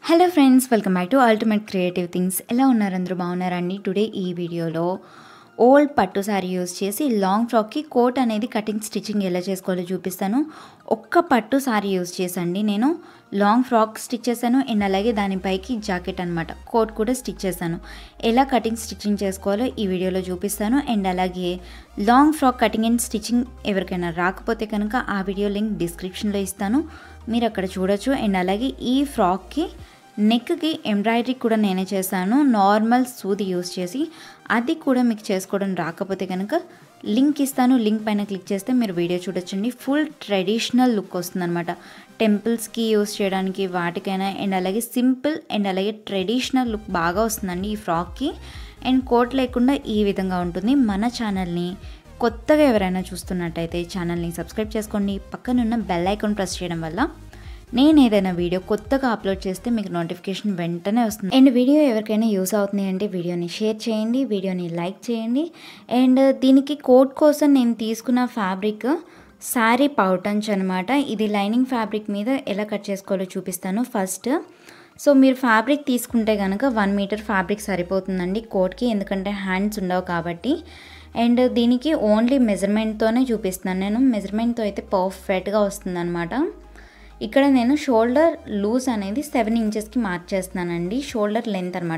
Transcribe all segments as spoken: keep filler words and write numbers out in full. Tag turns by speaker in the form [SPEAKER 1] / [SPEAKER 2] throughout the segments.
[SPEAKER 1] Hello friends, welcome back to ultimate creative things. ఎలా ఉన్నారు? అందరూ బాగున్నారండి? టుడే ఈ వీడియోలో ఓల్డ్ పట్టు సారీ యూజ్ చేసి లాంగ్ ఫ్రాక్కి కోట్ అనేది కటింగ్ స్టిచ్చింగ్ ఎలా చేసుకోవాలో చూపిస్తాను. ఒక్క పట్టు సారీ యూజ్ చేసండి నేను లాంగ్ ఫ్రాక్ స్టిచ్ చేశాను అండ్ అలాగే దానిపైకి జాకెట్ అనమాట కోట్ కూడా స్టిచ్ చేశాను. ఎలా కటింగ్ స్టిచ్చింగ్ చేసుకోవాలో ఈ వీడియోలో చూపిస్తాను. అండ్ అలాగే long frock cutting and stitching ఎవరికైనా రాకపోతే కనుక ఆ వీడియో లింక్ డిస్క్రిప్షన్లో ఇస్తాను, మీరు అక్కడ చూడొచ్చు. అండ్ అలాగే ఈ ఫ్రాక్కి నెక్కి ఎంబ్రాయిడరీ కూడా నేనే చేశాను నార్మల్ సూది యూస్ చేసి. అది కూడా మీకు చేసుకోవడం రాకపోతే కనుక లింక్ ఇస్తాను, లింక్ పైన క్లిక్ చేస్తే మీరు వీడియో చూడొచ్చండి. ఫుల్ ట్రెడిషనల్ లుక్ వస్తుందన్నమాట, టెంపుల్స్కి యూస్ చేయడానికి వాటికైనా. అండ్ అలాగే సింపుల్ అండ్ అలాగే ట్రెడిషనల్ లుక్ బాగా వస్తుందండి ఈ ఫ్రాక్కి. అండ్ కోట్ లేకుండా ఈ విధంగా ఉంటుంది. మన ఛానల్ని కొత్తగా ఎవరైనా చూస్తున్నట్టయితే ఛానల్ని సబ్స్క్రైబ్ చేసుకోండి. పక్కనున్న బెల్ ఐకాన్ ప్రెస్ చేయడం వల్ల నేను ఏదైనా వీడియో కొత్తగా అప్లోడ్ చేస్తే మీకు నోటిఫికేషన్ వెంటనే వస్తుంది. అండ్ వీడియో ఎవరికైనా యూస్ అవుతుంది అంటే వీడియోని షేర్ చేయండి, వీడియోని లైక్ చేయండి. అండ్ దీనికి కోట్ కోసం నేను తీసుకున్న ఫ్యాబ్రిక్ శారీ పౌటంచ్ అనమాట. ఇది లైనింగ్ ఫ్యాబ్రిక్ మీద ఎలా కట్ చేసుకోవాలో చూపిస్తాను ఫస్ట్. సో మీరు ఫ్యాబ్రిక్ తీసుకుంటే కనుక వన్ మీటర్ ఫ్యాబ్రిక్ సరిపోతుందండి కోట్కి, ఎందుకంటే హ్యాండ్స్ ఉండవు కాబట్టి. అండ్ దీనికి ఓన్లీ మెజర్మెంట్తోనే చూపిస్తున్నాను నేను. మెజర్మెంట్తో అయితే పర్ఫెక్ట్గా వస్తుంది అనమాట. ఇక్కడ నేను షోల్డర్ లూజ్ అనేది సెవెన్ ఇంచెస్కి మార్క్ చేస్తున్నానండి. షోల్డర్ లెంత్ అనమాట.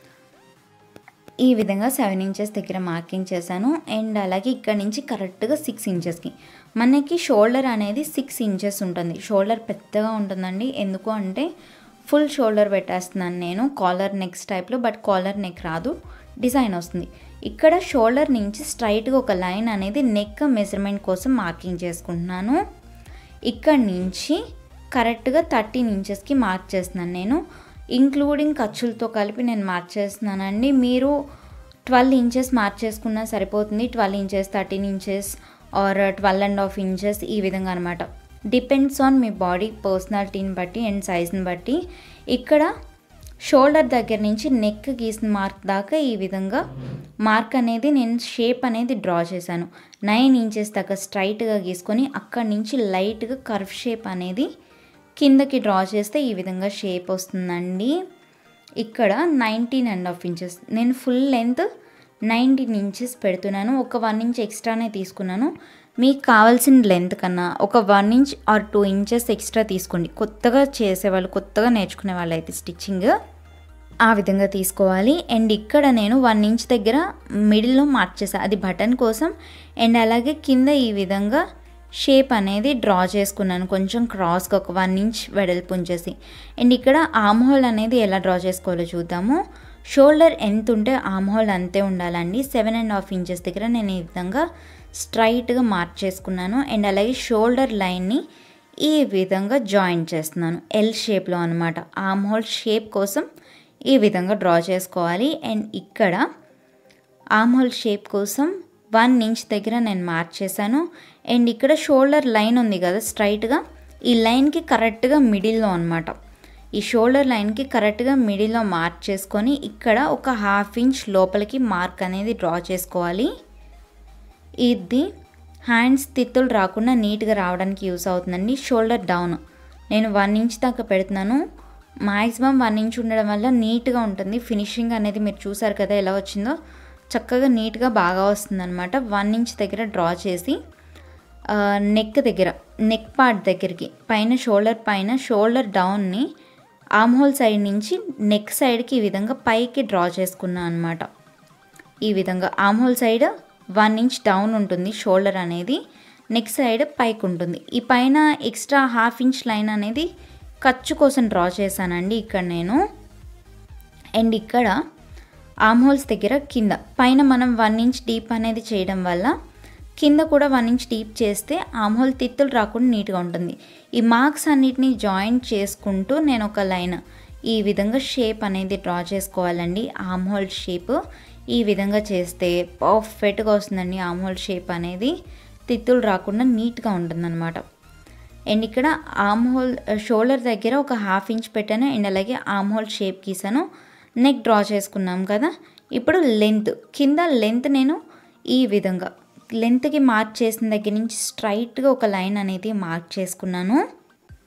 [SPEAKER 1] ఈ విధంగా సెవెన్ ఇంచెస్ దగ్గర మార్కింగ్ చేశాను. అండ్ అలాగే ఇక్కడ నుంచి కరెక్ట్గా సిక్స్ ఇంచెస్కి మనకి షోల్డర్ అనేది సిక్స్ ఇంచెస్ ఉంటుంది. షోల్డర్ పెద్దగా ఉంటుందండి, ఎందుకు అంటే ఫుల్ షోల్డర్ పెట్టేస్తున్నాను నేను కాలర్ నెక్స్ టైప్లో. బట్ కాలర్ నెక్ రాదు, డిజైన్ వస్తుంది. ఇక్కడ షోల్డర్ నుంచి స్ట్రైట్గా ఒక లైన్ అనేది నెక్ మెజర్మెంట్ కోసం మార్కింగ్ చేసుకుంటున్నాను. ఇక్కడ నుంచి కరెక్ట్గా థర్టీన్ ఇంచెస్కి మార్క్ చేస్తున్నాను నేను, ఇంక్లూడింగ్ ఖర్చులతో కలిపి నేను మార్క్ చేస్తున్నానండి. మీరు ట్వెల్వ్ ఇంచెస్ మార్క్ చేసుకున్నా సరిపోతుంది. Twelve inches, thirteen inches or twelve and half inches ఈ విధంగా అనమాట. డిపెండ్స్ ఆన్ మీ బాడీ పర్సనాలిటీని బట్టి అండ్ సైజ్ని బట్టి. ఇక్కడ షోల్డర్ దగ్గర నుంచి నెక్ గీసిన మార్క్ దాకా ఈ విధంగా మార్క్ అనేది నేను షేప్ అనేది డ్రా చేశాను. నైన్ ఇంచెస్ దాకా స్ట్రైట్గా గీసుకొని అక్కడి నుంచి లైట్గా కర్వ్ షేప్ అనేది కిందకి డ్రా చేస్తే ఈ విధంగా షేప్ వస్తుందండి. ఇక్కడ నైన్టీన్ అండ్ హాఫ్ ఇంచెస్ నేను ఫుల్ లెంత్ నైన్టీన్ ఇంచెస్ పెడుతున్నాను. ఒక వన్ ఇంచ్ ఎక్స్ట్రానే తీసుకున్నాను. మీకు కావాల్సిన లెంత్ కన్నా ఒక one inch or two inches extra తీసుకోండి. కొత్తగా చేసేవాళ్ళు, కొత్తగా నేర్చుకునే వాళ్ళు అయితే స్టిచ్చింగ్ ఆ విధంగా తీసుకోవాలి. అండ్ ఇక్కడ నేను వన్ ఇంచ్ దగ్గర మిడిల్లో మార్క్ చేశాను, అది బటన్ కోసం. అండ్ అలాగే కింద ఈ విధంగా షేప్ అనేది డ్రా చేసుకున్నాను కొంచెం క్రాస్గా ఒక వన్ ఇంచ్ వెడల్పు ఉంచేసి. అండ్ ఇక్కడ ఆమ్ హోల్ అనేది ఎలా డ్రా చేసుకోవాలో చూద్దాము. షోల్డర్ ఎంత ఉంటే ఆమ్ హోల్ అంతే ఉండాలండి. సెవెన్ అండ్ హాఫ్ ఇంచెస్ దగ్గర నేను ఈ విధంగా స్ట్రైట్గా మార్క్ చేసుకున్నాను. అండ్ అలాగే షోల్డర్ లైన్ని ఈ విధంగా జాయింట్ చేస్తున్నాను ఎల్ షేప్లో అనమాట. ఆమ్ హోల్ షేప్ కోసం ఈ విధంగా డ్రా చేసుకోవాలి. అండ్ ఇక్కడ ఆమ్ హోల్ షేప్ కోసం వన్ ఇంచ్ దగ్గర నేను మార్క్ చేశాను. అండ్ ఇక్కడ షోల్డర్ లైన్ ఉంది కదా స్ట్రైట్గా, ఈ లైన్కి కరెక్ట్గా మిడిల్లో అనమాట. ఈ షోల్డర్ లైన్కి కరెక్ట్గా మిడిల్లో మార్క్ చేసుకొని ఇక్కడ ఒక హాఫ్ ఇంచ్ లోపలికి మార్క్ అనేది డ్రా చేసుకోవాలి. ఇది హ్యాండ్స్ తిత్తులు రాకుండా నీట్గా రావడానికి యూస్ అవుతుందండి. షోల్డర్ డౌన్ నేను వన్ ఇంచ్ దాకా పెడుతున్నాను. మ్యాక్సిమం వన్ ఇంచ్ ఉండడం వల్ల నీట్గా ఉంటుంది ఫినిషింగ్ అనేది. మీరు చూసారు కదా ఎలా వచ్చిందో, చక్కగా నీట్గా బాగా వస్తుందన్నమాట. వన్ ఇంచ్ దగ్గర డ్రా చేసి నెక్ దగ్గర నెక్ పార్ట్ దగ్గరికి పైన షోల్డర్ పైన షోల్డర్ డౌన్ని ఆమ్ హోల్ సైడ్ నుంచి నెక్ సైడ్కి ఈ విధంగా పైకి డ్రా చేసుకున్నాను అనమాట. ఈ విధంగా arm hole side one inch down ఉంటుంది షోల్డర్ అనేది, నెక్ సైడ్ పైకి ఉంటుంది. ఈ పైన ఎక్స్ట్రా హాఫ్ ఇంచ్ లైన్ అనేది ఖర్చు కోసం డ్రా చేశానండి ఇక్కడ నేను. అండ్ ఇక్కడ ఆమ్ హోల్స్ దగ్గర కింద పైన మనం వన్ ఇంచ్ డీప్ అనేది చేయడం వల్ల కింద కూడా వన్ ఇంచ్ డీప్ చేస్తే ఆమ్ హోల్ తిత్తులు రాకుండా నీట్గా ఉంటుంది. ఈ మార్క్స్ అన్నిటినీ జాయింట్ చేసుకుంటూ నేను ఒక లైన్ ఈ విధంగా షేప్ అనేది డ్రా చేసుకోవాలండి. ఆమ్ హోల్ షేప్ ఈ విధంగా చేస్తే పర్ఫెక్ట్గా వస్తుందండి. ఆమ్ హోల్ షేప్ అనేది తిత్తులు రాకుండా నీట్గా ఉంటుందన్నమాట. అండ్ ఇక్కడ ఆమ్ హోల్ షోల్డర్ దగ్గర ఒక హాఫ్ ఇంచ్ పెట్టాను. అండ్ అలాగే ఆమ్ హోల్ షేప్ గీసాను. నెక్ డ్రా చేసుకున్నాం కదా. ఇప్పుడు లెంత్ కింద లెంత్ నేను ఈ విధంగా లెంత్కి మార్క్ చేసిన దగ్గర నుంచి స్ట్రైట్గా ఒక లైన్ అనేది మార్క్ చేసుకున్నాను.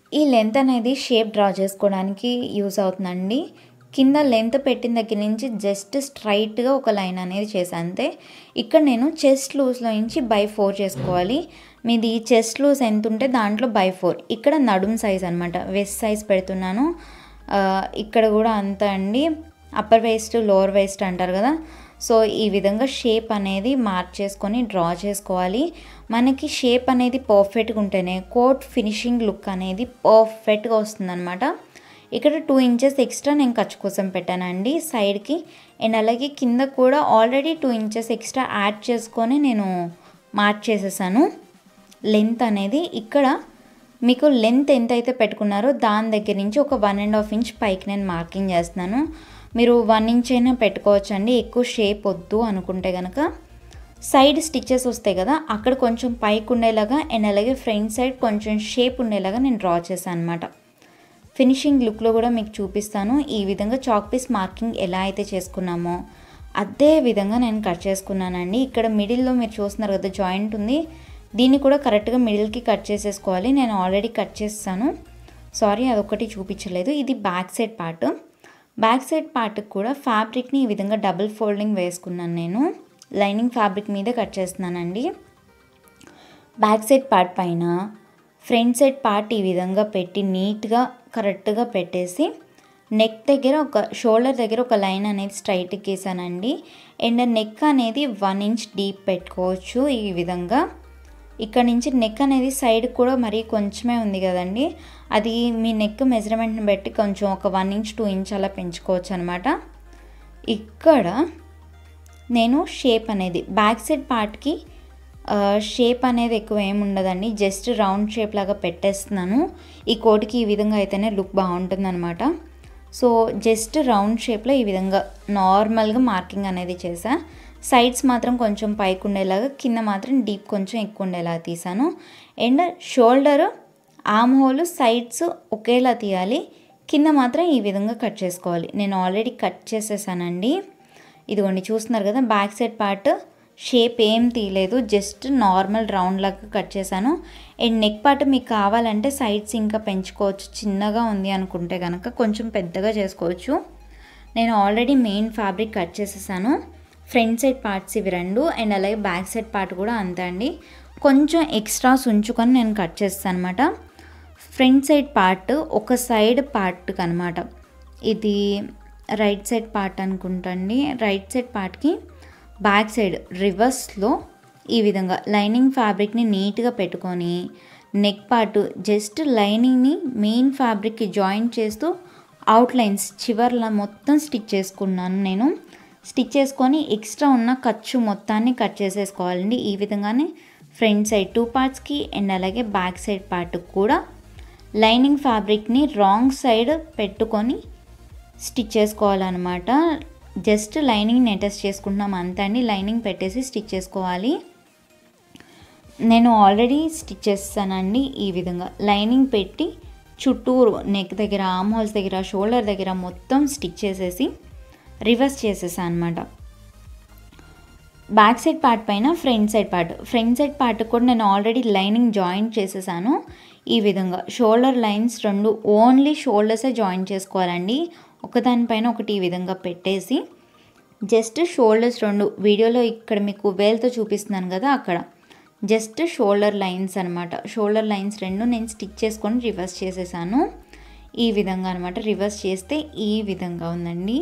[SPEAKER 1] ఈ లెంత్ అనేది షేప్ డ్రా చేసుకోవడానికి యూస్ అవుతుందండి. కింద లెంత్ పెట్టిన దగ్గర నుంచి జస్ట్ స్ట్రైట్గా ఒక లైన్ అనేది చేశాను అంతే. ఇక్కడ నేను చెస్ట్ లూజ్లో నుంచి బై ఫోర్ చేసుకోవాలి. మీది చెస్ట్ లూజ్ ఎంత ఉంటే దాంట్లో బై ఫోర్. ఇక్కడ నడుం సైజ్ అనమాట, వెస్ట్ సైజ్ పెడుతున్నాను. ఇక్కడ కూడా అంతా అండి, అప్పర్ వేస్ట్ లోవర్ వేస్ట్ అంటారు కదా. సో ఈ విధంగా షేప్ అనేది మార్క్ చేసుకొని డ్రా చేసుకోవాలి. మనకి షేప్ అనేది పర్ఫెక్ట్గా ఉంటేనే కోట్ ఫినిషింగ్ లుక్ అనేది పర్ఫెక్ట్గా వస్తుందన్నమాట. ఇక్కడ టూ ఇంచెస్ ఎక్స్ట్రా నేను ఖర్చు కోసం పెట్టానండి సైడ్కి. అండ్ అలాగే కింద కూడా already two inches extra add చేసుకొని నేను మార్క్ చేసేసాను లెంత్ అనేది. ఇక్కడ మీకు లెంత్ ఎంత అయితే పెట్టుకున్నారో దాని దగ్గర నుంచి ఒక వన్ అండ్ హాఫ్ ఇంచ్ పైకి నేను మార్కింగ్ చేస్తున్నాను. మీరు వన్ ఇంచ్ అయినా పెట్టుకోవచ్చు అండి, ఎక్కువ షేప్ వద్దు అనుకుంటే కనుక. సైడ్ స్టిచెస్ వస్తాయి కదా, అక్కడ కొంచెం పైకి ఉండేలాగా అండ్ అలాగే ఫ్రంట్ సైడ్ కొంచెం షేప్ ఉండేలాగా నేను డ్రా చేశాను అనమాట. ఫినిషింగ్ లుక్లో కూడా మీకు చూపిస్తాను. ఈ విధంగా చాక్ పీస్ మార్కింగ్ ఎలా అయితే చేసుకున్నామో అదే విధంగా నేను కట్ చేసుకున్నానండి. ఇక్కడ మిడిల్లో మీరు చూస్తున్నారు కదా జాయింట్ ఉంది, దీన్ని కూడా కరెక్ట్గా మిడిల్కి కట్ చేసేసుకోవాలి. నేను ఆల్రెడీ కట్ చేస్తాను, సారీ అదొకటి చూపించలేదు. ఇది back side part. Back side పార్ట్కి కూడా ఫ్యాబ్రిక్ని ఈ విధంగా డబుల్ ఫోల్డింగ్ వేసుకున్నాను. నేను లైనింగ్ ఫ్యాబ్రిక్ మీదే కట్ చేస్తున్నానండి. బ్యాక్ సైడ్ పార్ట్ పైన ఫ్రంట్ సైడ్ పార్ట్ ఈ విధంగా పెట్టి నీట్గా కరెక్ట్గా పెట్టేసి నెక్ దగ్గర ఒక షోల్డర్ దగ్గర ఒక లైన్ అనేది స్ట్రైట్కి గీసానండి. అండ్ నెక్ అనేది వన్ ఇంచ్ డీప్ పెట్టుకోవచ్చు ఈ విధంగా. ఇక్కడ నుంచి నెక్ అనేది సైడ్ కూడా మరీ కొంచెమే ఉంది కదండి, అది మీ నెక్ మెజర్మెంట్ని బట్టి కొంచెం ఒక వన్ ఇంచ్ టూ ఇంచ్ అలా పెంచుకోవచ్చు అనమాట. ఇక్కడ నేను షేప్ అనేది బ్యాక్ సైడ్ పార్ట్కి షేప్ అనేది ఎక్కువ ఏమి ఉండదండి, జస్ట్ రౌండ్ షేప్ లాగా పెట్టేస్తున్నాను. ఈ కోట్కి ఈ విధంగా అయితేనే లుక్ బాగుంటుంది అనమాట. సో జస్ట్ రౌండ్ షేప్లో ఈ విధంగా నార్మల్గా మార్కింగ్ అనేది చేసా. సైడ్స్ మాత్రం కొంచెం పైకి ఉండేలాగా, కింద మాత్రం డీప్ కొంచెం ఎక్కువ ఉండేలాగా తీసాను. And shoulder arm hole sides ఒకేలా తీయాలి, కింద మాత్రం ఈ విధంగా కట్ చేసుకోవాలి. నేను ఆల్రెడీ కట్ చేసేసానండి. ఇదిగోండి చూస్తున్నారు కదా, బ్యాక్ సైడ్ పార్ట్ షేప్ ఏం తీయలేదు, జస్ట్ నార్మల్ రౌండ్ లాగా కట్ చేశాను. అండ్ నెక్ పార్ట్ మీకు కావాలంటే సైడ్స్ ఇంకా పెంచుకోవచ్చు, చిన్నగా ఉంది అనుకుంటే కనుక కొంచెం పెద్దగా చేసుకోవచ్చు. నేను ఆల్రెడీ మెయిన్ ఫ్యాబ్రిక్ కట్ చేసేసాను. ఫ్రంట్ సైడ్ పార్ట్స్ ఇవి రెండు, అండ్ అలాగే బ్యాక్ సైడ్ పార్ట్ కూడా అంతే అండి. కొంచెం ఎక్స్ట్రాస్ ఉంచుకొని నేను కట్ చేస్తాను అనమాట. ఫ్రంట్ సైడ్ పార్ట్ ఒక సైడ్ పార్ట్కి అనమాట, ఇది రైట్ సైడ్ పార్ట్ అనుకుంటండి. రైట్ సైడ్ పార్ట్కి బ్యాక్ సైడ్ రివర్స్లో ఈ విధంగా లైనింగ్ ఫ్యాబ్రిక్ని నీట్గా పెట్టుకొని నెక్ పార్ట్ జస్ట్ లైనింగ్ని మెయిన్ ఫ్యాబ్రిక్కి జాయిన్ చేస్తూ అవుట్లైన్స్ చివర్లా మొత్తం స్టిచ్ చేసుకున్నాను నేను. స్టిచ్ చేసుకొని ఎక్స్ట్రా ఉన్న ఖర్చు మొత్తాన్ని కట్ చేసేసుకోవాలండి. ఈ విధంగానే ఫ్రంట్ సైడ్ టూ పార్ట్స్కి అండ్ అలాగే బ్యాక్ సైడ్ పార్ట్ కూడా లైనింగ్ ఫ్యాబ్రిక్ని రాంగ్ సైడ్ పెట్టుకొని స్టిచ్ చేసుకోవాలన్నమాట. జస్ట్ లైనింగ్ని అటాచ్ చేసుకుంటున్నాం అంతే అండి, లైనింగ్ పెట్టేసి స్టిచ్ చేసుకోవాలి. నేను ఆల్రెడీ స్టిచ్ చేస్తానండి. ఈ విధంగా లైనింగ్ పెట్టి చుట్టూరు నెక్ దగ్గర, ఆర్మ్ హోల్స్ దగ్గర, షోల్డర్ దగ్గర మొత్తం స్టిచ్ చేసేసి రివర్స్ చేసేసాను అనమాట. బ్యాక్ సైడ్ పార్ట్ పైన front side part, front side part కూడా నేను ఆల్రెడీ లైనింగ్ జాయిన్ చేసేసాను. ఈ విధంగా షోల్డర్ లైన్స్ రెండు ఓన్లీ షోల్డర్సే జాయిన్ చేసుకోవాలండి. ఒకదానిపైన ఒకటి ఈ విధంగా పెట్టేసి జస్ట్ షోల్డర్స్ రెండు, వీడియోలో ఇక్కడ మీకు వేల్తో చూపిస్తున్నాను కదా, అక్కడ జస్ట్ షోల్డర్ లైన్స్ అనమాట. షోల్డర్ లైన్స్ రెండు నేను స్టిచ్ చేసుకొని రివర్స్ చేసేసాను ఈ విధంగా అనమాట. రివర్స్ చేస్తే ఈ విధంగా ఉందండి.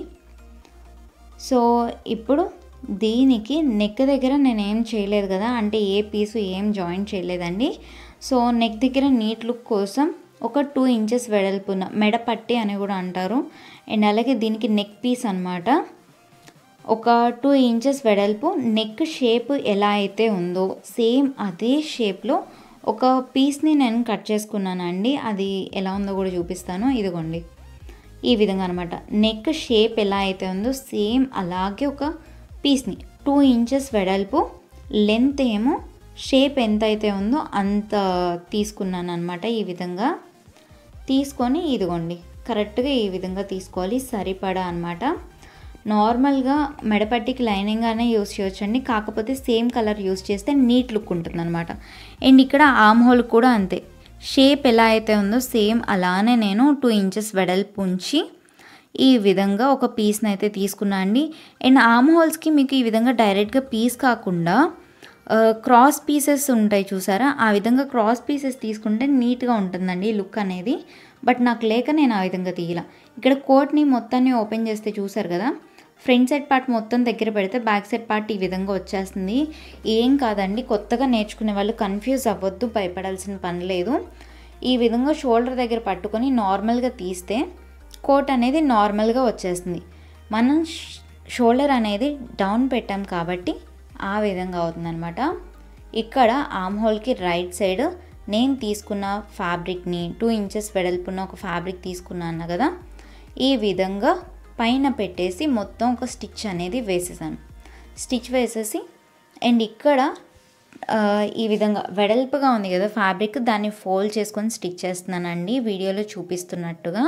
[SPEAKER 1] సో ఇప్పుడు దీనికి నెక్ దగ్గర నేను ఏం చేయలేదు కదా, అంటే ఏ పీసు ఏం జాయిన్ చేయలేదండి. సో నెక్ దగ్గర నీట్ లుక్ కోసం ఒక టూ ఇంచెస్ వెడల్పున మెడపట్టి అని కూడా అంటారు. అండ్ అలాగే దీనికి నెక్ పీస్ అనమాట, ఒక టూ ఇంచెస్ వెడల్పు నెక్ షేప్ ఎలా అయితే ఉందో సేమ్ అదే షేప్లో ఒక పీస్ని నేను కట్ చేసుకున్నానండి. అది ఎలా ఉందో కూడా చూపిస్తాను. ఇదిగోండి ఈ విధంగా అనమాట. నెక్ షేప్ ఎలా అయితే ఉందో సేమ్ అలాగే ఒక పీస్ని టూ ఇంచెస్ వెడల్పు, లెంత్ ఏమో షేప్ ఎంత అయితే ఉందో అంత తీసుకున్నాను అనమాట. ఈ విధంగా తీసుకొని ఇదిగోండి కరెక్ట్గా ఈ విధంగా తీసుకోవాలి, సరిపడా అనమాట. నార్మల్గా మెడపట్టికి లైనింగ్గానే యూస్ చేయొచ్చండి, కాకపోతే సేమ్ కలర్ యూస్ చేస్తే నీట్ లుక్ ఉంటుంది అనమాట. అండ్ ఇక్కడ ఆర్మ్ హోల్ కూడా అంతే, షేప్ ఎలా అయితే ఉందో సేమ్ అలానే నేను టూ ఇంచెస్ వెడల్పు ఉంచి ఈ విధంగా ఒక పీస్ని అయితే తీసుకున్నా అండి. అండ్ ఆర్మ్ హోల్స్కి మీకు ఈ విధంగా డైరెక్ట్గా పీస్ కాకుండా క్రాస్ పీసెస్ ఉంటాయి చూసారా, ఆ విధంగా క్రాస్ పీసెస్ తీసుకుంటే నీట్గా ఉంటుందండి లుక్ అనేది. బట్ నాకు లేక నేను ఆ విధంగా తీయాల. ఇక్కడ కోట్ని మొత్తాన్ని ఓపెన్ చేస్తే చూసారు కదా, ఫ్రంట్ సైడ్ పార్ట్ మొత్తం దగ్గర పెడితే బ్యాక్ సైడ్ పార్ట్ ఈ విధంగా వచ్చేస్తుంది. ఏం కాదండి, కొత్తగా నేర్చుకునే వాళ్ళు కన్ఫ్యూజ్ అవ్వద్దు, భయపడాల్సిన పని లేదు. ఈ విధంగా షోల్డర్ దగ్గర పట్టుకొని నార్మల్గా తీస్తే కోట్ అనేది నార్మల్గా వచ్చేస్తుంది. మనం షోల్డర్ అనేది డౌన్ పెట్టాం కాబట్టి ఆ విధంగా అవుతుందన్నమాట. ఇక్కడ ఆర్మ్ హోల్కి రైట్ సైడ్ నేను తీసుకున్న ఫ్యాబ్రిక్ని టూ ఇంచెస్ వెడల్పున్న ఒక ఫ్యాబ్రిక్ తీసుకున్నాను కదా, ఈ విధంగా పైన పెట్టేసి మొత్తం ఒక స్టిచ్ అనేది వేసేసాను. స్టిచ్ వేసేసి అండ్ ఇక్కడ ఈ విధంగా వెడల్పుగా ఉంది కదా ఫ్యాబ్రిక్, దాన్ని ఫోల్డ్ చేసుకొని స్టిచ్ చేస్తున్నానండి వీడియోలో చూపిస్తున్నట్టుగా.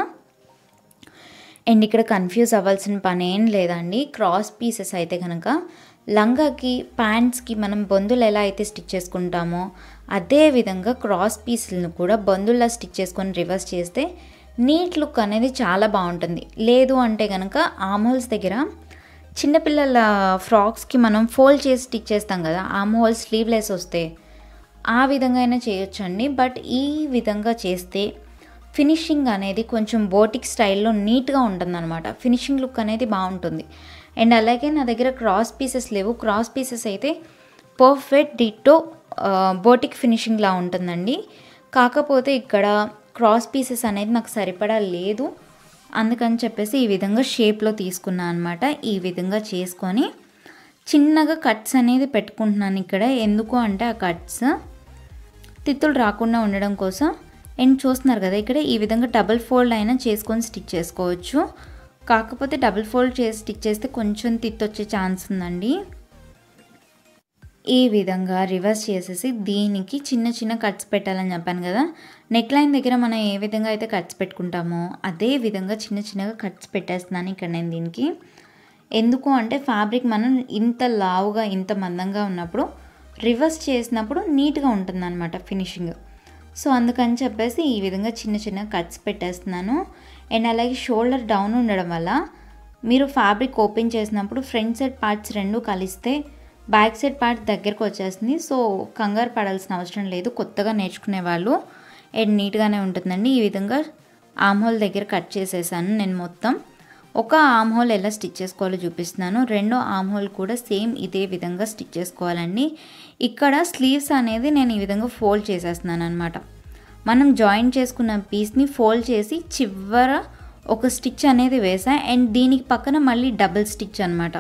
[SPEAKER 1] అండ్ ఇక్కడ కన్ఫ్యూజ్ అవ్వాల్సిన పని ఏం లేదండి. క్రాస్ పీసెస్ అయితే కనుక లంగాకి ప్యాంట్స్కి మనం బొందులు ఎలా అయితే స్టిచ్ చేసుకుంటామో అదే విధంగా క్రాస్ పీసులను కూడా బొందుల్లా స్టిచ్ చేసుకొని రివర్స్ చేస్తే నీట్ లుక్ అనేది చాలా బాగుంటుంది. లేదు అంటే కనుక ఆర్మ్ హోల్స్ దగ్గర చిన్నపిల్లల ఫ్రాక్స్కి మనం ఫోల్డ్ చేసి స్టిచ్ చేస్తాం కదా, ఆర్మ్ హోల్స్ స్లీవ్లెస్ వస్తే ఆ విధంగా అయినా చేయొచ్చండి. బట్ ఈ విధంగా చేస్తే ఫినిషింగ్ అనేది కొంచెం బోటిక్ స్టైల్లో నీట్గా ఉంటుందన్నమాట. ఫినిషింగ్ లుక్ అనేది బాగుంటుంది. అండ్ అలాగే నా దగ్గర క్రాస్ పీసెస్ లేవు. క్రాస్ పీసెస్ అయితే పర్ఫెక్ట్ డిట్టో బోటిక్ ఫినిషింగ్లా ఉంటుందండి. కాకపోతే ఇక్కడ క్రాస్ పీసెస్ అనేది నాకు సరిపడా లేదు, అందుకని చెప్పేసి ఈ విధంగా షేప్లో తీసుకున్నాను అనమాట. ఈ విధంగా చేసుకొని చిన్నగా కట్స్ అనేది పెట్టుకుంటున్నాను ఇక్కడ. ఎందుకు అంటే ఆ కట్స్ తిత్తులు రాకుండా ఉండడం కోసం. అండ్ చూస్తున్నారు కదా ఇక్కడ ఈ విధంగా డబుల్ ఫోల్డ్ అయినా చేసుకొని స్టిచ్ చేసుకోవచ్చు. కాకపోతే డబుల్ ఫోల్డ్ చేసి స్టిచ్ చేస్తే కొంచెం తిత్తి వచ్చే ఛాన్స్ ఉందండి. ఈ విధంగా రివర్స్ చేసేసి దీనికి చిన్న చిన్న కట్స్ పెట్టాలని చెప్పాను కదా, నెక్ లైన్ దగ్గర మనం ఏ విధంగా అయితే కట్స్ పెట్టుకుంటామో అదే విధంగా చిన్న చిన్నగా కట్స్ పెట్టేస్తున్నాను ఇక్కడ నేను దీనికి. ఎందుకు అంటే ఫ్యాబ్రిక్ మనం ఇంత లావుగా ఇంత మందంగా ఉన్నప్పుడు రివర్స్ చేసినప్పుడు నీట్గా ఉంటుంది అనమాట ఫినిషింగ్. సో అందుకని చెప్పేసి ఈ విధంగా చిన్న చిన్న కట్స్ పెట్టేస్తున్నాను. అండ్ అలాగే షోల్డర్ డౌన్ ఉండడం వల్ల మీరు ఫ్యాబ్రిక్ ఓపెన్ చేసినప్పుడు ఫ్రంట్ సైడ్ పార్ట్స్ రెండు కలిస్తే బ్యాక్ సైడ్ పార్ట్ దగ్గరకు వచ్చేస్తుంది. సో కంగారు పడాల్సిన అవసరం లేదు కొత్తగా నేర్చుకునే వాళ్ళు. అండ్ నీట్గానే ఉంటుందండి. ఈ విధంగా ఆర్మ్ హోల్ దగ్గర కట్ చేసేసాను నేను మొత్తం. ఒక ఆర్మ్ హోల్ ఎలా స్టిచ్ చేసుకోవాలో చూపిస్తున్నాను. రెండో ఆర్మ్ హోల్ కూడా సేమ్ ఇదే విధంగా స్టిచ్ చేసుకోవాలండి. ఇక్కడ స్లీవ్స్ అనేది నేను ఈ విధంగా ఫోల్డ్ చేసేస్తున్నాను అనమాట. మనం జాయిన్ చేసుకున్న పీస్ని ఫోల్డ్ చేసి చివర ఒక స్టిచ్ అనేది వేసా. అండ్ దీనికి పక్కన మళ్ళీ డబుల్ స్టిచ్ అనమాట.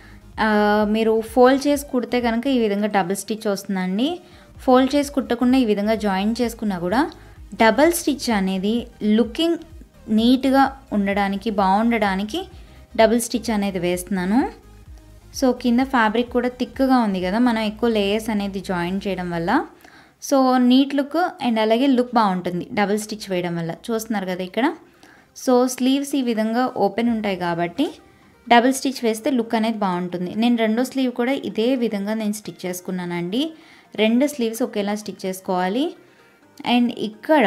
[SPEAKER 1] మీరు ఫోల్డ్ చేసి కుడితే కనుక ఈ విధంగా డబుల్ స్టిచ్ వస్తుందండి. ఫోల్డ్ చేసి కుట్టకుండా ఈ విధంగా జాయిన్ చేసుకున్నా కూడా డబుల్ స్టిచ్ అనేది లుకింగ్ నీట్గా ఉండడానికి బాగుండడానికి డబుల్ స్టిచ్ అనేది వేస్తున్నాను. సో కింద ఫ్యాబ్రిక్ కూడా థిక్గా ఉంది కదా, మనం ఎక్కువ లేయర్స్ అనేది జాయిన్ చేయడం వల్ల సో నీట్ లుక్ అండ్ అలాగే లుక్ బాగుంటుంది డబుల్ స్టిచ్ వేయడం వల్ల. చూస్తున్నారు కదా ఇక్కడ. సో స్లీవ్స్ ఈ విధంగా ఓపెన్ ఉంటాయి కాబట్టి డబుల్ స్టిచ్ వేస్తే లుక్ అనేది బాగుంటుంది. నేను రెండో స్లీవ్ కూడా ఇదే విధంగా నేను స్టిచ్ చేసుకున్నానండి. రెండు స్లీవ్స్ ఒకేలా స్టిచ్ చేసుకోవాలి. అండ్ ఇక్కడ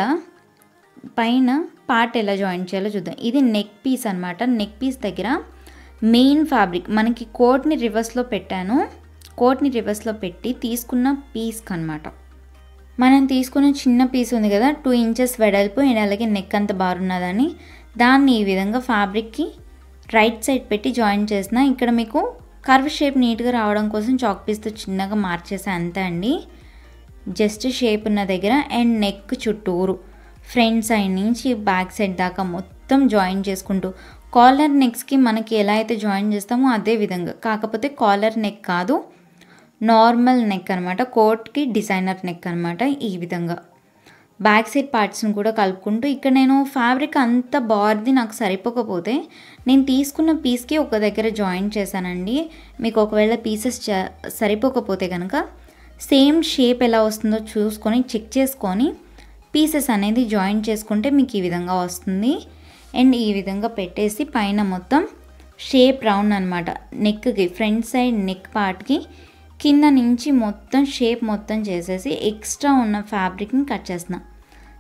[SPEAKER 1] పైన పార్ట్ ఎలా జాయిన్ చేయాలో చూద్దాం. ఇది నెక్ పీస్ అనమాట. నెక్ పీస్ దగ్గర మెయిన్ ఫ్యాబ్రిక్ మనకి కోట్ని రివర్స్లో పెట్టాను. కోట్ని రివర్స్లో పెట్టి తీసుకున్న పీస్కి అనమాట. మనం తీసుకున్న చిన్న పీస్ ఉంది కదా, టూ ఇంచెస్ వెడల్పు అండ్ అలాగే నెక్ అంత బారున్నదని, దాన్ని ఈ విధంగా ఫ్యాబ్రిక్కి రైట్ సైడ్ పెట్టి జాయిన్ చేసిన. ఇక్కడ మీకు కర్వ్ షేప్ నీట్గా రావడం కోసం చాక్ పీస్తో చిన్నగా మార్చేసా అంతే అండి. జస్ట్ షేప్ ఉన్న దగ్గర అండ్ నెక్ చుట్టూరు ఫ్రంట్ సైడ్ నుంచి బ్యాక్ సైడ్ దాకా మొత్తం జాయిన్ చేసుకుంటూ కాలర్ నెక్స్కి మనకి ఎలా అయితే జాయిన్ చేస్తామో అదే విధంగా, కాకపోతే కాలర్ నెక్ కాదు నార్మల్ నెక్ అనమాట. కోట్కి డిజైనర్ నెక్ అనమాట. ఈ విధంగా బ్యాక్ సైడ్ పార్ట్స్ని కూడా కలుపుకుంటూ ఇక్కడ నేను ఫ్యాబ్రిక్ అంత బార్ది నాకు సరిపోకపోతే నేను తీసుకున్న పీస్కి ఒక దగ్గర జాయిన్ చేశానండి. మీకు ఒకవేళ పీసెస్ సరిపోకపోతే కనుక సేమ్ షేప్ ఎలా వస్తుందో చూసుకొని చెక్ చేసుకొని పీసెస్ అనేది జాయిన్ చేసుకుంటే మీకు ఈ విధంగా వస్తుంది. అండ్ ఈ విధంగా పెట్టేసి పైన మొత్తం షేప్ రౌండ్ అనమాట. నెక్కి ఫ్రంట్ సైడ్ నెక్ పార్ట్కి కింద నుంచి మొత్తం షేప్ మొత్తం చేసేసి ఎక్స్ట్రా ఉన్న ఫ్యాబ్రిక్ని కట్ చేస్తున్నా.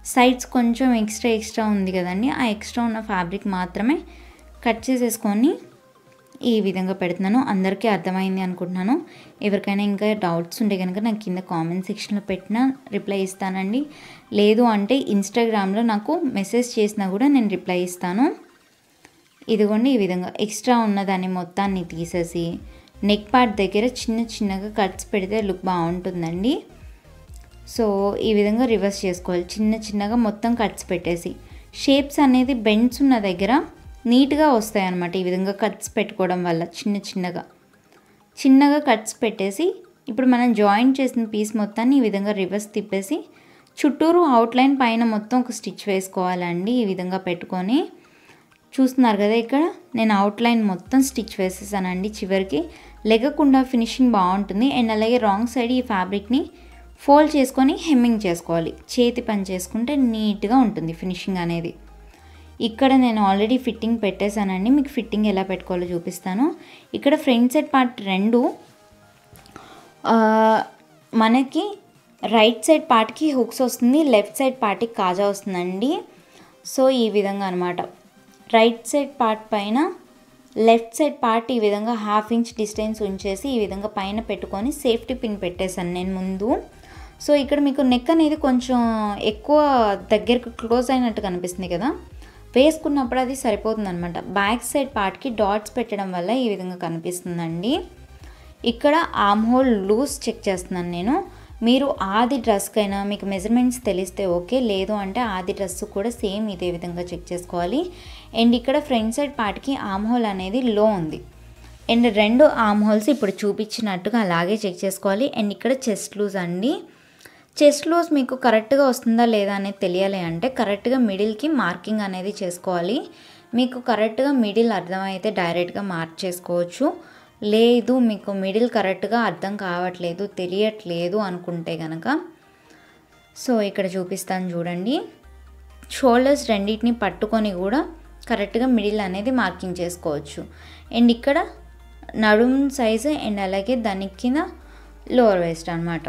[SPEAKER 1] సైడ్స్ కొంచెం ఎక్స్ట్రా ఎక్స్ట్రా ఉంది కదండి, ఆ ఎక్స్ట్రా ఉన్న ఫ్యాబ్రిక్ మాత్రమే కట్ చేసేసుకొని ఈ విధంగా పెడుతున్నాను. అందరికీ అర్థమైంది అనుకుంటున్నాను. ఎవరికైనా ఇంకా డౌట్స్ ఉంటే కనుక నాకు కింద కామెంట్ సెక్షన్లో పెట్టినా రిప్లై ఇస్తానండి. లేదు అంటే ఇన్స్టాగ్రామ్లో నాకు మెసేజ్ చేసినా కూడా నేను రిప్లై ఇస్తాను. ఇదిగోండి ఈ విధంగా ఎక్స్ట్రా ఉన్నదాన్ని మొత్తాన్ని తీసేసి నెక్ పార్ట్ దగ్గర చిన్న చిన్నగా కట్స్ పెడితే లుక్ బాగుంటుందండి. సో ఈ విధంగా రివర్స్ చేసుకోవాలి. చిన్న చిన్నగా మొత్తం కట్స్ పెట్టేసి షేప్స్ అనేది బెండ్స్ ఉన్న దగ్గర నీట్గా వస్తాయి అన్నమాట. ఈ విధంగా కట్స్ పెట్టుకోవడం వల్ల చిన్న చిన్నగా చిన్నగా కట్స్ పెట్టేసి ఇప్పుడు మనం జాయింట్ చేసిన పీస్ మొత్తాన్ని ఈ విధంగా రివర్స్ తిప్పేసి చుట్టూరు అవుట్లైన్ పైన మొత్తం ఒక స్టిచ్ వేసుకోవాలండి. ఈ విధంగా పెట్టుకొని చూస్తున్నారు కదా, ఇక్కడ నేను అవుట్లైన్ మొత్తం స్టిచ్ వేసేసానండి. చివరికి లెగకుండా ఫినిషింగ్ బాగుంటుంది. అండ్ అలాగే రాంగ్ సైడ్ ఈ ఫ్యాబ్రిక్ని ఫోల్డ్ చేసుకొని హెమ్మింగ్ చేసుకోవాలి. చేతి పని చేసుకుంటే నీట్గా ఉంటుంది ఫినిషింగ్ అనేది. ఇక్కడ నేను ఆల్రెడీ ఫిట్టింగ్ పెట్టేశానండి. మీకు ఫిట్టింగ్ ఎలా పెట్టుకోవాలో చూపిస్తాను. ఇక్కడ ఫ్రంట్ సైడ్ పార్ట్ రెండు మనకి రైట్ సైడ్ పార్ట్కి హుక్స్ వస్తుంది, లెఫ్ట్ సైడ్ పార్ట్కి కాజా వస్తుందండి. సో ఈ విధంగా అనమాట. రైట్ సైడ్ పార్ట్ పైన లెఫ్ట్ సైడ్ పార్ట్ ఈ విధంగా హాఫ్ ఇంచ్ డిస్టెన్స్ ఉంచేసి ఈ విధంగా పైన పెట్టుకొని సేఫ్టీ పిన్ పెట్టేశాను నేను ముందు. సో ఇక్కడ మీకు నెక్ అనేది కొంచెం ఎక్కువ దగ్గరకు క్లోజ్ అయినట్టు కనిపిస్తుంది కదా, వేసుకున్నప్పుడు అది సరిపోతుంది అనమాట. బ్యాక్ సైడ్ పార్ట్కి డాట్స్ పెట్టడం వల్ల ఈ విధంగా కనిపిస్తుందండి. ఇక్కడ ఆర్మ్ హోల్ లూజ్ చెక్ చేస్తున్నాను నేను. మీరు ఆది డ్రెస్కైనా మీకు మెజర్మెంట్స్ తెలిస్తే ఓకే, లేదు అంటే ఆది డ్రెస్ కూడా సేమ్ ఇదే విధంగా చెక్ చేసుకోవాలి. అండ్ ఇక్కడ ఫ్రంట్ సైడ్ పార్ట్కి ఆర్మ్ హోల్ అనేది లో ఉంది. అండ్ రెండు ఆర్మ్ హోల్స్ ఇప్పుడు చూపించినట్టుగా అలాగే చెక్ చేసుకోవాలి. అండ్ ఇక్కడ చెస్ట్ లూజ్ అండి. చెస్ట్ లూజ్ మీకు కరెక్ట్గా వస్తుందా లేదా అనేది తెలియాలి అంటే కరెక్ట్గా మిడిల్కి మార్కింగ్ అనేది చేసుకోవాలి. మీకు కరెక్ట్గా మిడిల్ అర్థమైతే డైరెక్ట్గా మార్క్ చేసుకోవచ్చు. లేదు మీకు మిడిల్ కరెక్ట్గా అర్థం కావట్లేదు, తెలియట్లేదు అనుకుంటే కనుక సో ఇక్కడ చూపిస్తాను చూడండి. షోల్డర్స్ రెండింటిని పట్టుకొని కూడా కరెక్ట్గా మిడిల్ అనేది మార్కింగ్ చేసుకోవచ్చు. అండ్ ఇక్కడ నడుం సైజు అండ్ అలాగే దాని కింద లోవర్ వేస్ట్ అనమాట.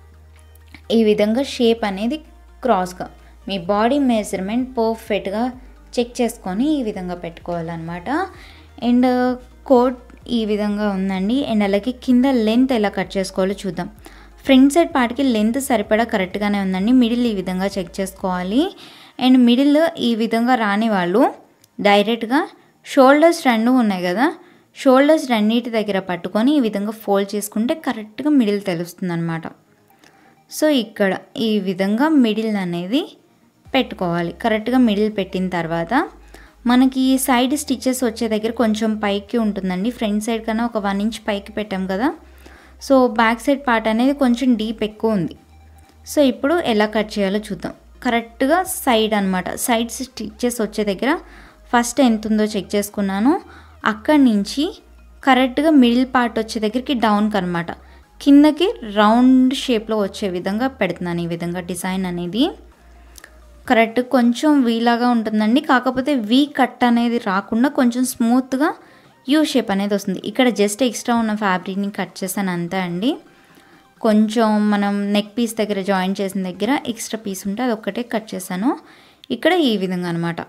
[SPEAKER 1] ఈ విధంగా షేప్ అనేది క్రాస్గా మీ బాడీ మెజర్మెంట్ పర్ఫెక్ట్గా చెక్ చేసుకొని ఈ విధంగా పెట్టుకోవాలన్నమాట. అండ్ కోట్ ఈ విధంగా ఉందండి. అండ్ అలాగే కింద లెంత్ ఎలా కట్ చేసుకోవాలో చూద్దాం. ఫ్రంట్ సైడ్ పార్ట్కి లెంత్ సరిపడా కరెక్ట్గానే ఉందండి. మిడిల్ ఈ విధంగా చెక్ చేసుకోవాలి. అండ్ మిడిల్ ఈ విధంగా రాని వాళ్ళు డైరెక్ట్గా షోల్డర్స్ రెండు ఉన్నాయి కదా, షోల్డర్స్ రెండింటి దగ్గర పట్టుకొని ఈ విధంగా ఫోల్డ్ చేసుకుంటే కరెక్ట్గా మిడిల్ తెలుస్తుంది అనమాట. సో ఇక్కడ ఈ విధంగా మిడిల్ అనేది పెట్టుకోవాలి. కరెక్ట్గా మిడిల్ పెట్టిన తర్వాత మనకి సైడ్ స్టిచెస్ వచ్చే దగ్గర కొంచెం పైకి ఉంటుందండి. ఫ్రంట్ సైడ్ కన్నా ఒక వన్ ఇంచ్ పైకి పెట్టాం కదా, సో బ్యాక్ సైడ్ పార్ట్ అనేది కొంచెం డీప్ ఎక్కువ ఉంది. సో ఇప్పుడు ఎలా కట్ చేయాలో చూద్దాం. కరెక్ట్గా సైడ్ అనమాట, సైడ్ స్టిచెస్ వచ్చే దగ్గర ఫస్ట్ ఎంత ఉందో చెక్ చేసుకున్నాను. అక్కడి నుంచి కరెక్ట్గా మిడిల్ పార్ట్ వచ్చే దగ్గరికి డౌన్కి అనమాట, కిందకి రౌండ్ షేప్లో వచ్చే విధంగా పెడుతున్నాను. ఈ విధంగా డిజైన్ అనేది కరెక్ట్ కొంచెం వీలాగా ఉంటుందండి. కాకపోతే వీ కట్ అనేది రాకుండా కొంచెం స్మూత్గా యూ షేప్ అనేది వస్తుంది. ఇక్కడ జస్ట్ ఎక్స్ట్రా ఉన్న ఫ్యాబ్రిక్ని కట్ చేశాను అంతే అండి. కొంచెం మనం నెక్ పీస్ దగ్గర జాయిన్ చేసిన దగ్గర ఎక్స్ట్రా పీస్ ఉంటే అది ఒక్కటే కట్ చేశాను. ఇక్కడ ఈ విధంగా అనమాట,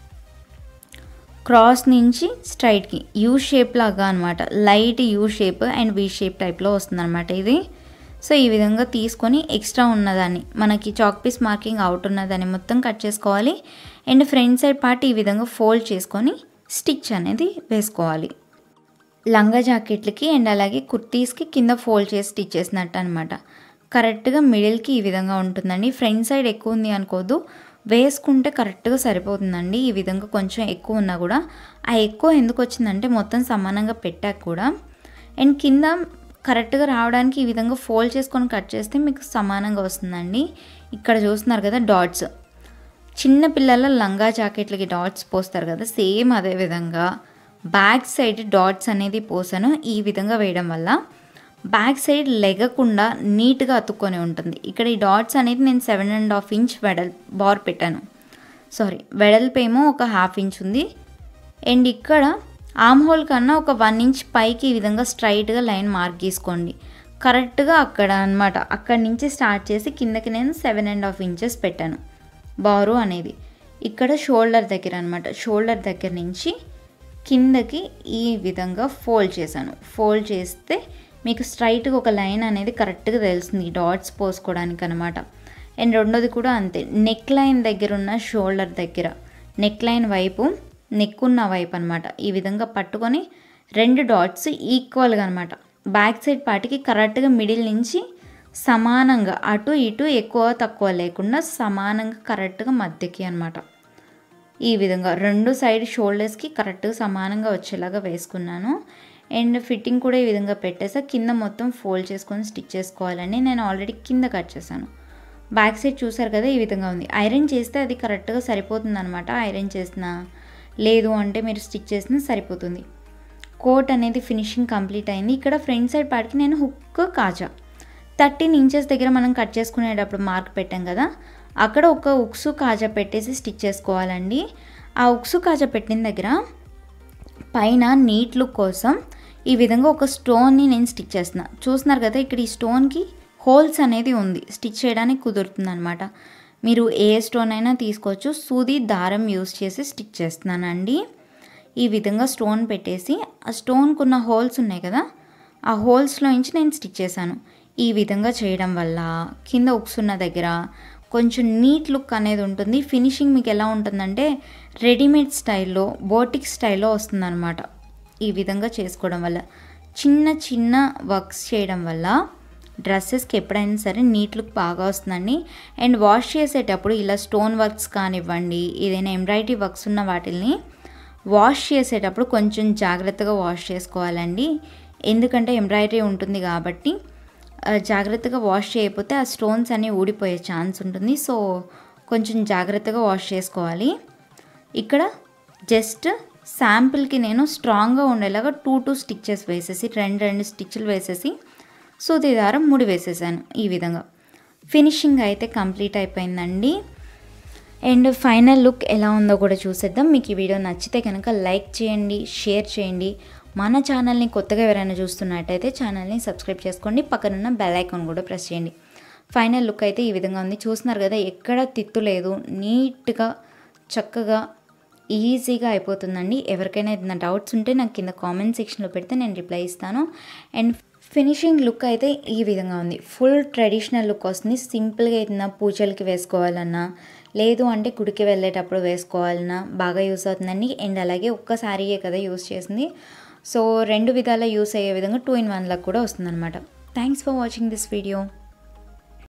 [SPEAKER 1] క్రాస్ నుంచి స్ట్రైట్కి యూ షేప్ లాగా అనమాట, light U shape and V shape టైప్లో వస్తుంది అనమాట ఇది. సో ఈ విధంగా తీసుకొని ఎక్స్ట్రా ఉన్నదాన్ని మనకి చాక్ పీస్ మార్కింగ్ అవుట్ ఉన్నదాన్ని మొత్తం కట్ చేసుకోవాలి. అండ్ ఫ్రంట్ సైడ్ పార్ట్ ఈ విధంగా ఫోల్డ్ చేసుకొని స్టిచ్ అనేది వేసుకోవాలి. లంగా జాకెట్లకి అండ్ అలాగే కుర్తీస్కి కింద ఫోల్డ్ చేసి స్టిచ్ చేసినట్టు అనమాట. కరెక్ట్గా మిడిల్కి ఈ విధంగా ఉంటుందండి. ఫ్రంట్ సైడ్ ఎక్కువ ఉంది అనుకోదు, వేసుకుంటే కరెక్ట్గా సరిపోతుందండి. ఈ విధంగా కొంచెం ఎక్కువ ఉన్నా కూడా ఆ ఎక్కువ ఎందుకు వచ్చిందంటే మొత్తం సమానంగా పెట్టాక కూడా అండ్ కింద కరెక్ట్గా రావడానికి ఈ విధంగా ఫోల్డ్ చేసుకొని కట్ చేస్తే మీకు సమానంగా వస్తుందండి. ఇక్కడ చూస్తున్నారు కదా డాట్స్, చిన్న పిల్లల లంగా జాకెట్లకి డాట్స్ పోస్తారు కదా, సేమ్ అదే విధంగా బ్యాక్ సైడ్ డాట్స్ అనేది పోసాను. ఈ విధంగా వేయడం వల్ల బ్యాక్ సైడ్ లెగకుండా నీట్గా అతుక్కొని ఉంటుంది. ఇక్కడ ఈ డాట్స్ అనేది నేను సెవెన్ అండ్ హాఫ్ ఇంచ్ వెడల్ బార్ పెట్టాను, సారీ వెడల్పు ఏమో ఒక హాఫ్ ఇంచ్ ఉంది. అండ్ ఇక్కడ ఆర్మ్ హోల్ కన్నా ఒక వన్ ఇంచ్ పైకి ఈ విధంగా స్ట్రైట్గా లైన్ మార్క్ గీసుకోండి. కరెక్ట్గా అక్కడ అనమాట, అక్కడి నుంచి స్టార్ట్ చేసి కిందకి నేను సెవెన్ అండ్ హాఫ్ ఇంచెస్ పెట్టాను. బారు అనేది ఇక్కడ షోల్డర్ దగ్గర అనమాట. షోల్డర్ దగ్గర నుంచి కిందకి ఈ విధంగా ఫోల్డ్ చేశాను. ఫోల్డ్ చేస్తే మీకు స్ట్రైట్గా ఒక లైన్ అనేది కరెక్ట్గా తెలుస్తుంది డాట్స్ పోసుకోవడానికి అనమాట. అండ్ రెండోది కూడా అంతే, నెక్ లైన్ దగ్గర ఉన్న షోల్డర్ దగ్గర నెక్ లైన్ వైపు నెక్ ఉన్న వైపు అనమాట ఈ విధంగా పట్టుకొని రెండు డాట్స్ ఈక్వల్గా అనమాట బ్యాక్ సైడ్ పార్ట్కి కరెక్ట్గా మిడిల్ నుంచి సమానంగా అటు ఇటు ఎక్కువ తక్కువ లేకుండా సమానంగా కరెక్ట్గా మధ్యకి అనమాట ఈ విధంగా రెండు సైడ్ షోల్డర్స్కి కరెక్ట్గా సమానంగా వచ్చేలాగా వేసుకున్నాను. అండ్ ఫిట్టింగ్ కూడా ఈ విధంగా పెట్టేసా. కింద మొత్తం ఫోల్డ్ చేసుకొని స్టిచ్ చేసుకోవాలని నేను ఆల్రెడీ కింద కట్ చేశాను. బ్యాక్ సైడ్ చూసారు కదా ఈ విధంగా ఉంది. ఐరన్ చేస్తే అది కరెక్ట్గా సరిపోతుంది అనమాట. ఐరన్ చేసినా లేదు అంటే మీరు స్టిచ్ చేసినా సరిపోతుంది. కోట్ అనేది ఫినిషింగ్ కంప్లీట్ అయింది. ఇక్కడ ఫ్రంట్ సైడ్ పార్ట్కి నేను హుక్ కాజా థర్టీన్ ఇంచెస్ దగ్గర మనం కట్ చేసుకునేటప్పుడు మార్క్ పెట్టాం కదా, అక్కడ ఒక ఉక్సు కాజా పెట్టేసి స్టిచ్ చేసుకోవాలండి. ఆ ఉక్సు కాజా పెట్టిన దగ్గర పైన నీట్ లుక్ కోసం ఈ విధంగా ఒక స్టోన్ని నేను స్టిచ్ చేస్తున్నా. చూస్తున్నారు కదా ఇక్కడ ఈ స్టోన్కి హోల్స్ అనేది ఉంది, స్టిచ్ చేయడానికి కుదురుతుంది అనమాట. మీరు ఏ స్టోన్ అయినా తీసుకోవచ్చు. సూది దారం యూస్ చేసి స్టిచ్ చేస్తున్నానండి. ఈ విధంగా స్టోన్ పెట్టేసి ఆ స్టోన్కి ఉన్న హోల్స్ ఉన్నాయి కదా, ఆ హోల్స్లో నుంచి నేను స్టిచ్ చేశాను. ఈ విధంగా చేయడం వల్ల కింద ఉక్స్ ఉన్న దగ్గర కొంచెం నీట్ లుక్ అనేది ఉంటుంది. ఫినిషింగ్ మీకు ఎలా ఉంటుందంటే రెడీమేడ్ స్టైల్లో బోటిక్ స్టైల్లో వస్తుందన్నమాట. ఈ విధంగా చేసుకోవడం వల్ల చిన్న చిన్న వర్క్స్ చేయడం వల్ల డ్రెస్సెస్కి ఎప్పుడైనా సరే నీట్ లుక్ బాగా వస్తుందండి. అండ్ వాష్ చేసేటప్పుడు ఇలా స్టోన్ వర్క్స్ కానివ్వండి, ఏదైనా ఎంబ్రాయిడరీ వర్క్స్ ఉన్న వాటిని వాష్ చేసేటప్పుడు కొంచెం జాగ్రత్తగా వాష్ చేసుకోవాలండి. ఎందుకంటే ఎంబ్రాయిడరీ ఉంటుంది కాబట్టి జాగ్రత్తగా వాష్ చేయకపోతే ఆ స్టోన్స్ అన్నీ ఊడిపోయే ఛాన్స్ ఉంటుంది. సో కొంచెం జాగ్రత్తగా వాష్ చేసుకోవాలి. ఇక్కడ జస్ట్ శాంపిల్కి నేను స్ట్రాంగ్గా ఉండేలాగా టూ టూ స్టిచ్చెస్ వేసేసి రెండు రెండు స్టిచ్లు వేసేసి సూది దారం ముడి వేసేసాను. ఈ విధంగా ఫినిషింగ్ అయితే కంప్లీట్ అయిపోయిందండి. అండ్ ఫైనల్ లుక్ ఎలా ఉందో కూడా చూసేద్దాం. మీకు ఈ వీడియో నచ్చితే కనుక లైక్ చేయండి, షేర్ చేయండి. మన ఛానల్ని కొత్తగా ఎవరైనా చూస్తున్నట్టయితే ఛానల్ని సబ్స్క్రైబ్ చేసుకోండి. పక్కనున్న బెల్ ఐకాన్ కూడా ప్రెస్ చేయండి. ఫైనల్ లుక్ అయితే ఈ విధంగా ఉంది. చూస్తున్నారు కదా ఎక్కడ తిత్తు లేదు, నీట్గా చక్కగా ఈజీగా అయిపోతుందండి. ఎవరికైనా ఏదైనా డౌట్స్ ఉంటే నాకు కింద కామెంట్ సెక్షన్లో పెడితే నేను రిప్లై ఇస్తాను. అండ్ ఫినిషింగ్ లుక్ అయితే ఈ విధంగా ఉంది. ఫుల్ ట్రెడిషనల్ లుక్ వస్తుంది. సింపుల్గా ఏదైనా పూజలకి వేసుకోవాలన్నా లేదు అంటే గుడికి వెళ్ళేటప్పుడు వేసుకోవాలన్నా బాగా యూస్ అవుతుందండి. అండ్ అలాగే ఒక్కసారియే కదా యూస్ చేసింది, సో రెండు విధాలా యూస్ అయ్యే విధంగా టూ ఇన్ వన్ లాగా కూడా వస్తుందన్నమాట. Thanks for watching this video.